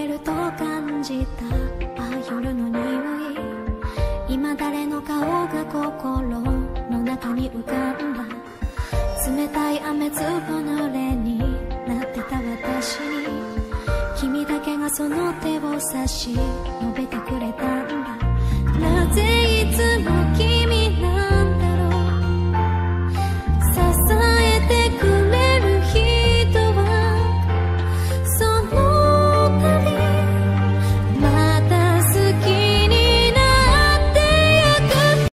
れると感じた。あ、夜の匂い、今誰の顔が心の中に浮かんだ。冷たい雨粒濡れになってた私に、君だけがその手を差し伸べてくれた。